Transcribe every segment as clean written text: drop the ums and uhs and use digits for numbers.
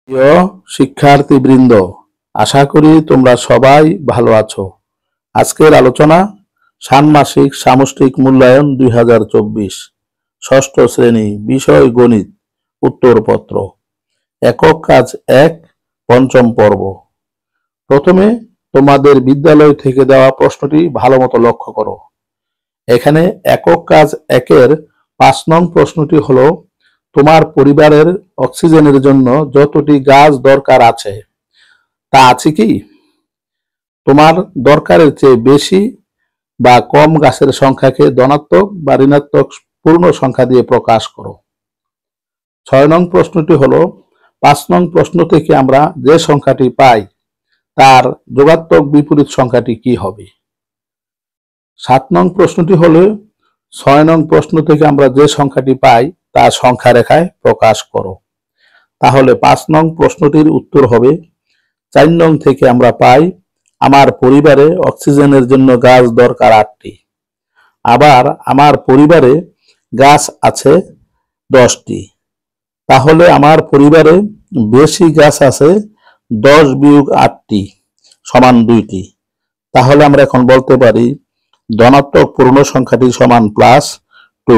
প্রিয় শিক্ষার্থীবৃন্দ, আশা করি তোমরা সবাই ভালো আছো। আজকের আলোচনা ষান্মাসিক সামষ্টিক মূল্যায়ন 2024, ষষ্ঠ শ্রেণী, বিষয় গণিত, উত্তরপত্র, একক কাজ 1, পঞ্চম পর্ব। প্রথমে তোমাদের বিদ্যালয় থেকে দেওয়া প্রশ্নটি ভালো মতো লক্ষ্য করো। এখানে একক কাজ 1-এর 5 নং প্রশ্নটি হলো, তোমার পরিবারের অক্সিজেনের জন্য যতটি গাছ দরকার আছে তা আছে কি? তোমার দরকারের চেয়ে বেশি বা কম গাছের সংখ্যাকে ধনাত্মক বা ঋণাত্মক পূর্ণ সংখ্যা দিয়ে প্রকাশ করো। 6 নং প্রশ্নটি হলো, 5 নং প্রশ্ন থেকে আমরা যে সংখ্যাটি পাই তার যোগাত্মক বিপরীত সংখ্যাটি কি হবে? 7 নং প্রশ্নটি হলো, 6 নং প্রশ্ন থেকে আমরা যে সংখ্যাটি পাই তা সংখ্যা রেখায় প্রকাশ করো। তাহলে 5 নং প্রশ্নটির উত্তর হবে, 4 নং থেকে আমরা পাই আমার পরিবারে অক্সিজেনের জন্য গাছ দরকার 8টি। আবার আমার পরিবারে গাছ আছে 10টি। তাহলে আমার পরিবারে বেশি গাছ আছে 10 বিয়োগ 8টি সমান 2টি। তাহলে আমরা এখন বলতে পারি ধনাত্মক পূর্ণ সংখ্যাটি সমান +2।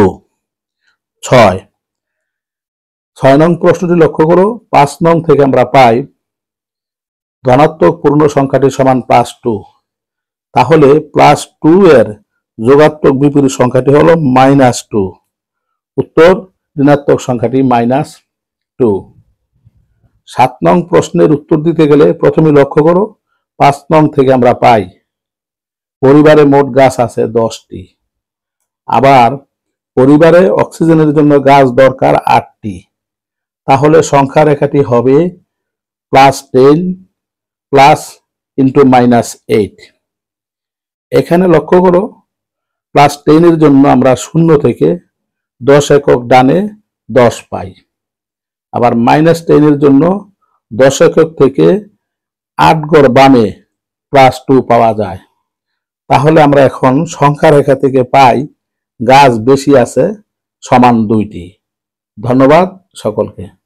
6 নং প্রশ্নটি লক্ষ্য করো, 5 নং থেকে আমরা পাই ধনাত্মক পূর্ণ সংখ্যাটি সমান +2। তাহলে +2 এর যোগাত্মক বিপরীত সংখ্যাটি হলো -2। উত্তর ঋণাত্মক সংখ্যাটি -2। 7 নং প্রশ্নের উত্তর দিতে গেলে প্রথমে লক্ষ্য করো, 5 নং থেকে আমরা পাই পরিবারে মোট গাছ আছে 10টি। আবার পরিবারে অক্সিজেনের জন্য গাছ দরকার 8টি। তাহলে সংখ্যা রেখাটি হবে +10 প্লাস ইন্টু -8। এখানে লক্ষ্য করো, +10 এর জন্য আমরা 0 থেকে 10 একক ডানে 10 পাই। আবার -10 এর জন্য 10 একক থেকে 8 ঘর বামে +2 পাওয়া যায়। তাহলে আমরা এখন সংখ্যা রেখা থেকে পাই গাছ বেশি আছে সমান 2টি। ধন্যবাদ সকলকে।